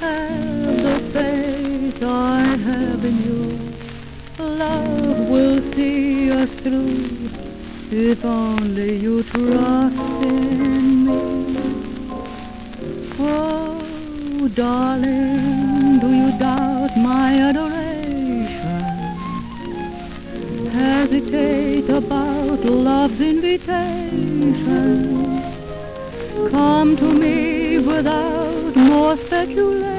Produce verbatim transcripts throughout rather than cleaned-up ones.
Have the faith I have in you. Love will see us through if only you trust in me. Oh, darling, do you doubt my adoration? Hesitate about love's invitation? Come to me without more speculation.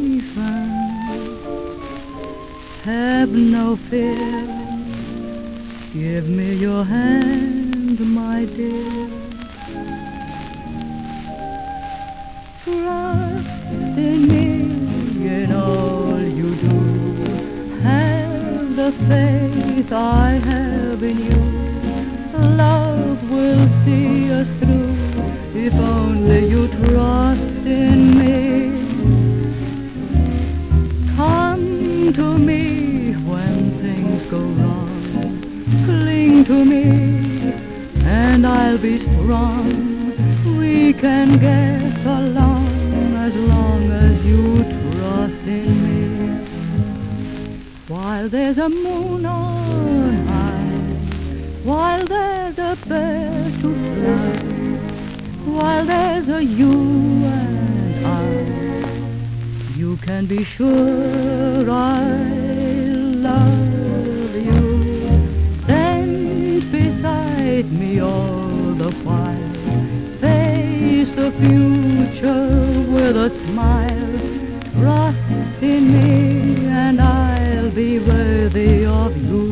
Have no fear. Give me your hand, my dear. Trust in me in all you do. Have the faith I have in you. Love will see us through if only you trust in me. Come to me when things go wrong. Cling to me and I'll be strong. We can get along as long as you trust in me. While there's a moon on high, while there's a bird to fly, while there's a you and I, you can be sure I love you. Stand beside me all the while. Face the future with a smile. Trust in me and I'll be worthy of you.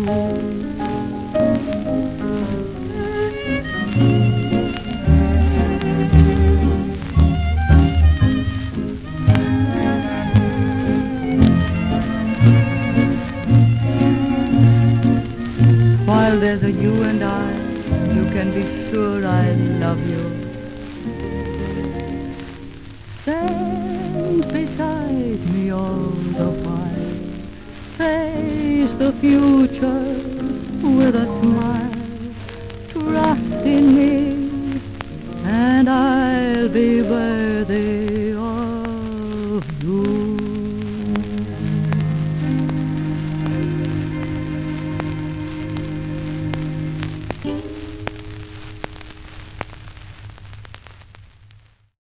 While there's a you and I, you can be sure I love you. Stand beside me all the while. Face the future with a smile. Trust in me and I'll be worthy